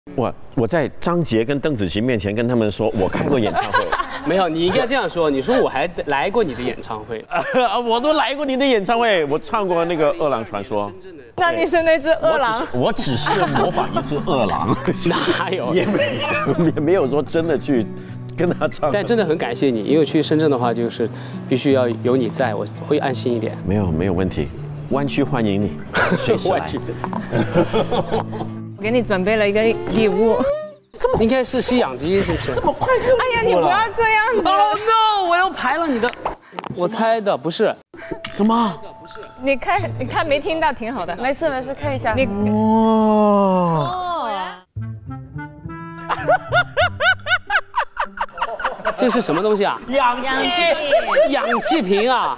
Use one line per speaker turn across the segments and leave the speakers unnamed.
我在张杰跟邓紫棋面前跟他们说，我开过演唱会。
没有，你应该这样说，你说我还来过你的演唱会，
我都来过你的演唱会，我唱过那个《饿狼传说》。
那你是那只饿狼？
我只是模仿一次饿狼，
哪有？
也没有说真的去跟他唱。
但真的很感谢你，因为去深圳的话，就是必须要有你在，我会安心一点。
没有问题，湾区欢迎你，随时来。
我给你准备了一个礼物。
应该是吸氧机，是不是？
这么快就？
哎呀，你不要这样子
！Oh no！ 我要排了你的。我猜的不是。
什么？
你看没听到，挺好的。
没事，看一下。
你
这是什么东西啊？氧气瓶啊！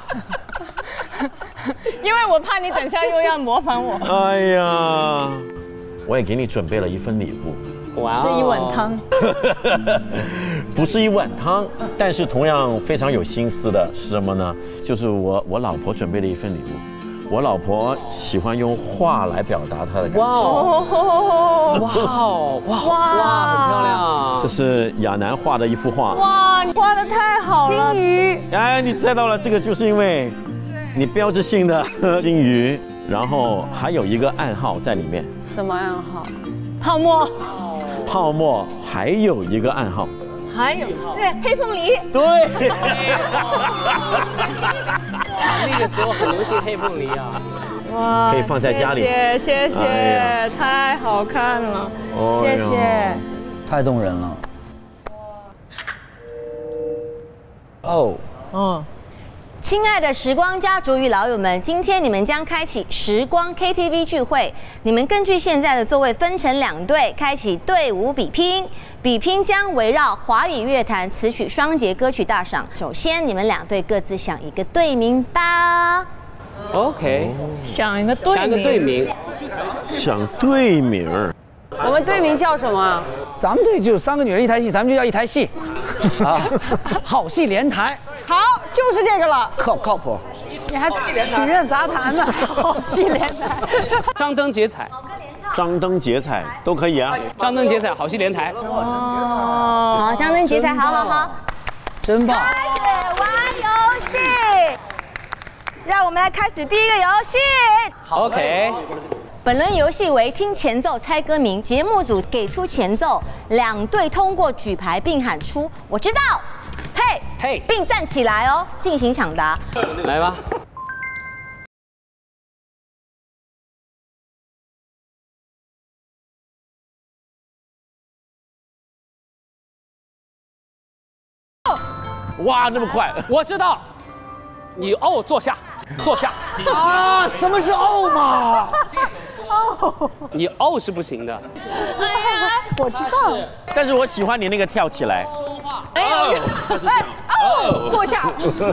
因为我怕你等下又要模仿我。
哎呀，我也给你准备了一份礼物。
哇，是一碗汤。
不是一碗汤，但是同样非常有心思的是什么呢？就是我老婆准备的一份礼物。我老婆喜欢用画来表达她的感受。
哇，很漂亮。
这是亚楠画的一幅画。
哇，你画的太好了。
金鱼。
哎，你猜到了，这个就是因为你标志性的金鱼，然后还有一个暗号在里面。
什么暗号？
泡沫。
泡沫还有一个暗号。
还有对黑凤梨。
对。
那个时候很流行黑凤梨啊。
哇，
可以放在家里。
谢谢，太好看了，谢谢。
太动人了。哦。
亲爱的时光家族与老友们，今天你们将开启时光 KTV 聚会。你们根据现在的座位分成2队，开启队伍比拼。比拼将围绕华语乐坛词曲双节歌曲大赏。首先，你们2队各自想一个队名吧。
OK，
想一个队名。
想队名。
我们队名叫什么？
咱们队就3个女人1台戏，咱们就叫1台戏。啊，好戏连台。
好，就是这个了。
靠谱？
你还曲苑杂谈呢？好戏连台。
张灯结彩。
张灯结彩都可以啊。
张灯结彩，好戏连台。
好，张灯结彩，好。
真棒。
开始玩游戏。让我们来开始第一个游戏。
好 OK。
本轮游戏为听前奏猜歌名，节目组给出前奏，2队通过举牌并喊出“我知道”，嘿，并站起来哦，进行抢答。
来吧。
哇，那么快！
我知道。你坐下。
啊，什么是嘛？
你是不行的。
哎呀，我知道。
但是我喜欢你那个跳起来。
说话。
坐下。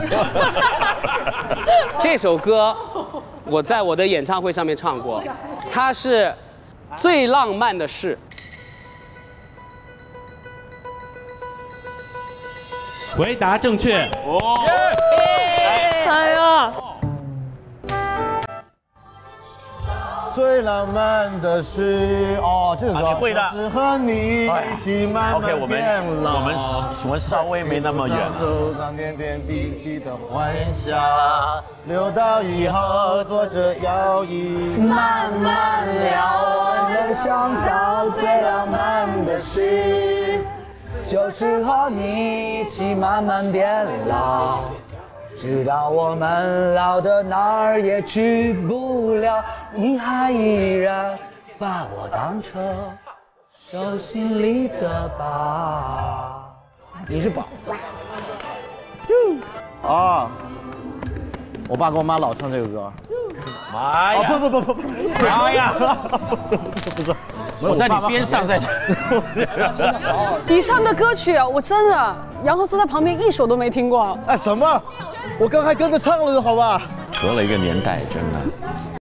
这首歌我在我的演唱会上面唱过，它是最浪漫的事。
回答正确。
哎呀！
最浪漫的事这个歌
你会的，
是和你一起慢慢变老。
我们稍微没那么远了。
手上点点滴滴的欢笑，留到以后坐着摇椅慢慢聊。能想到最浪漫的事，
就是和你一起慢慢变老。直到我们老的哪儿也去不了，你还依然把我当成手心里的宝。你是宝。
我爸跟我妈老唱这个歌。
妈呀！
不，
妈呀！
不是，
我在你边上在。
以上的歌曲我真的，杨和苏在旁边一首都没听过。
什么？我刚还跟着唱了的好吧？
隔了一个年代，真的。